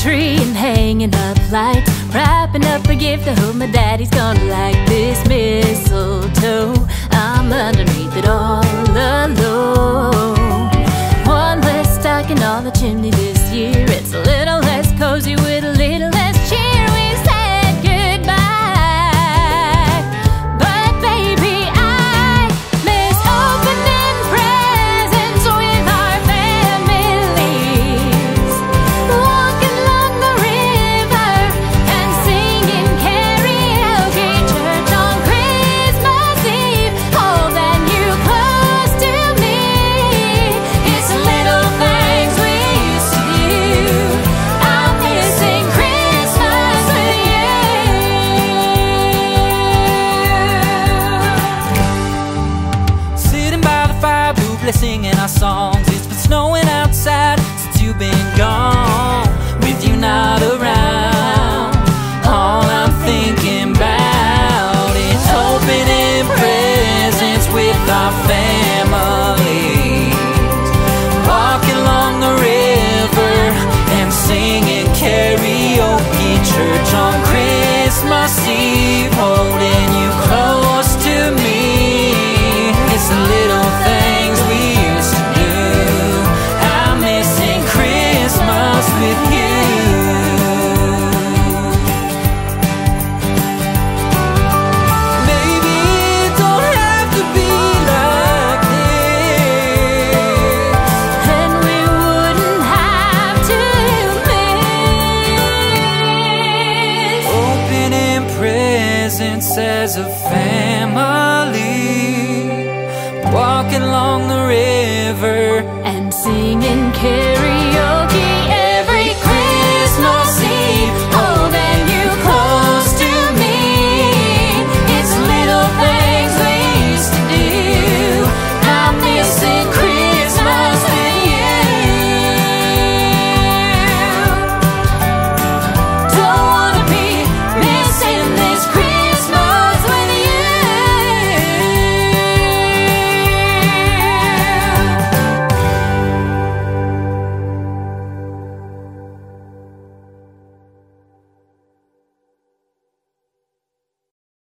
tree and hanging up lights, wrapping up a gift I hope my daddy's gonna like. This mistletoe, I'm underneath it all alone. One less stocking on the chimney this year. It's a little less cozy with a little less cheer. We said goodbye, but baby, I miss opening presents with our families, walking along the river and singing karaoke, church on Christmas Eve, holding you close to me. It's the little things we used to do. I'm missing Christmas with you. Sitting by the fire, blue singing our songs. It's been snowing outside since you've been gone. With you not around, all I'm thinking about is opening presents with our families, walking along the river and singing karaoke, church on Christmas Eve, holding you close to me. It's the little things we used to do. I'm missing Christmas with you. Maybe it don't have to be like this, And we wouldn't have to miss opening presents as a family, walking along the river. and singing karaoke.